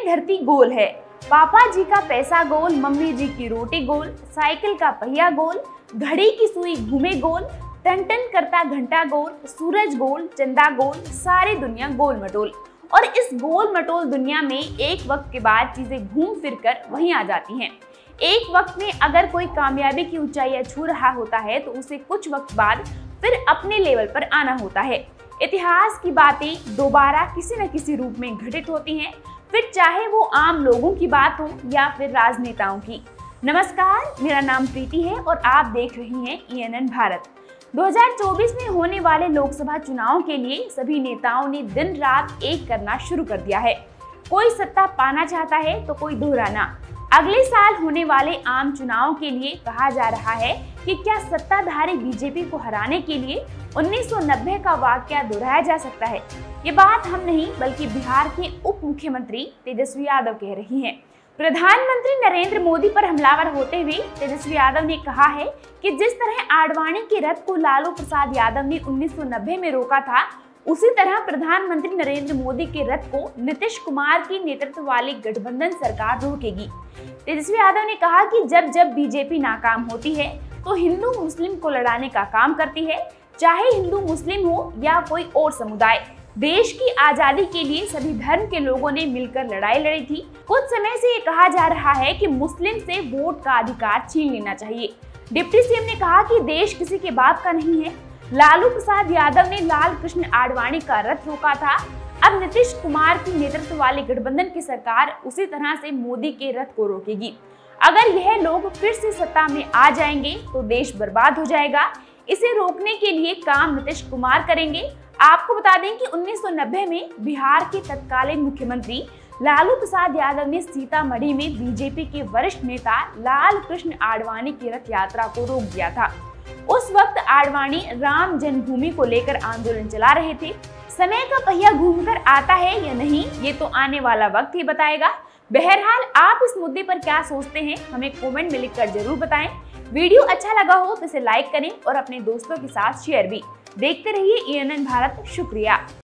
धरती गोल है, पापा जी का पैसा गोल, मम्मी जी की रोटी गोल, साइकिल का पहिया गोल, घड़ी की सुई घूमे गोल, टन टन करता घंटा गोल, सूरज गोल, चंदा गोल, सारी दुनिया गोल मटोल। और इस गोल मटोल दुनिया में एक वक्त के बाद चीजें घूम फिर कर वहीं आ जाती हैं। एक वक्त में अगर कोई कामयाबी की ऊंचाइयां छू रहा होता है तो उसे कुछ वक्त बाद फिर अपने लेवल पर आना होता है। इतिहास की बातें दोबारा किसी न किसी रूप में घटित होती हैं, फिर चाहे वो आम लोगों की बात हो या फिर राजनेताओं की। नमस्कार, मेरा नाम प्रीति है और आप देख रही हैं ENN भारत। 2024 में होने वाले लोकसभा चुनाव के लिए सभी नेताओं ने दिन रात एक करना शुरू कर दिया है। कोई सत्ता पाना चाहता है तो कोई दोहराना। अगले साल होने वाले आम चुनाव के लिए कहा जा रहा है कि क्या सत्ताधारी बीजेपी को हराने के लिए 1990 का वाकया दोहराया जा सकता है। ये बात हम नहीं बल्कि बिहार के उप मुख्यमंत्री तेजस्वी यादव कह रही हैं। प्रधानमंत्री नरेंद्र मोदी पर हमलावर होते हुए तेजस्वी यादव ने कहा है कि जिस तरह आडवाणी के रथ को लालू प्रसाद यादव ने 1990 में रोका था, उसी तरह प्रधानमंत्री नरेंद्र मोदी के रथ को नीतीश कुमार की नेतृत्व वाली गठबंधन सरकार रोकेगी। तेजस्वी यादव ने कहा कि जब जब बीजेपी नाकाम होती है तो हिंदू मुस्लिम को लड़ाने का काम करती है, चाहे हिंदू मुस्लिम हो या कोई और समुदाय। देश की आजादी के लिए सभी धर्म के लोगों ने मिलकर लड़ाई लड़ी थी। कुछ समय से ये कहा जा रहा है कि मुस्लिम से वोट का अधिकार छीन लेना चाहिए। डिप्टी सीएम ने कहा कि देश किसी के बाप का नहीं है। लालू प्रसाद यादव ने लाल कृष्ण आडवाणी का रथ रोका था, अब नीतीश कुमार की नेतृत्व वाली गठबंधन की सरकार उसी तरह से मोदी के रथ को रोकेगी। अगर यह लोग फिर से सत्ता में आ जाएंगे तो देश बर्बाद हो जाएगा। इसे रोकने के लिए काम नीतीश कुमार करेंगे। आपको बता दें कि 1990 में बिहार के तत्कालीन मुख्यमंत्री लालू प्रसाद यादव ने सीतामढ़ी में बीजेपी के वरिष्ठ नेता लाल कृष्ण आडवाणी की रथ यात्रा को रोक दिया था। उस वक्त आडवाणी राम जन्मभूमि को लेकर आंदोलन चला रहे थे। समय का पहिया घूमकर आता है या नहीं, ये तो आने वाला वक्त ही बताएगा। बहरहाल आप इस मुद्दे पर क्या सोचते हैं, हमें कमेंट में लिखकर जरूर बताएं। वीडियो अच्छा लगा हो तो इसे लाइक करें और अपने दोस्तों के साथ शेयर भी। देखते रहिए ENN भारत। शुक्रिया।